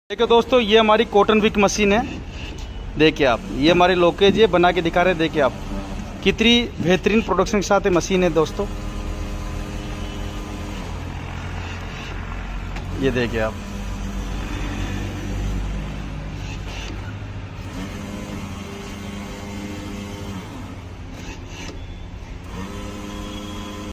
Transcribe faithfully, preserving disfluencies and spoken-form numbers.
देखिए दोस्तों, ये हमारी कॉटन विक मशीन है। देखिए आप, ये हमारे लोकेज ये बना के दिखा रहे हैं। देखिए आप, कितनी बेहतरीन प्रोडक्शन के साथ ये मशीन है दोस्तों। ये देखिए आप।